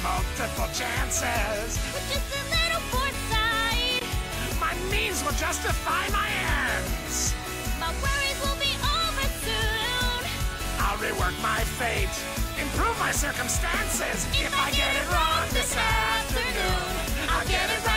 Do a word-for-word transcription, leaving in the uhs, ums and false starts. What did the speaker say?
multiple chances. With just a little foresight, My means will justify my ends. my worries will be over soon. I'll rework my fate, improve my circumstances. If I get it wrong this afternoon, I'll get it right.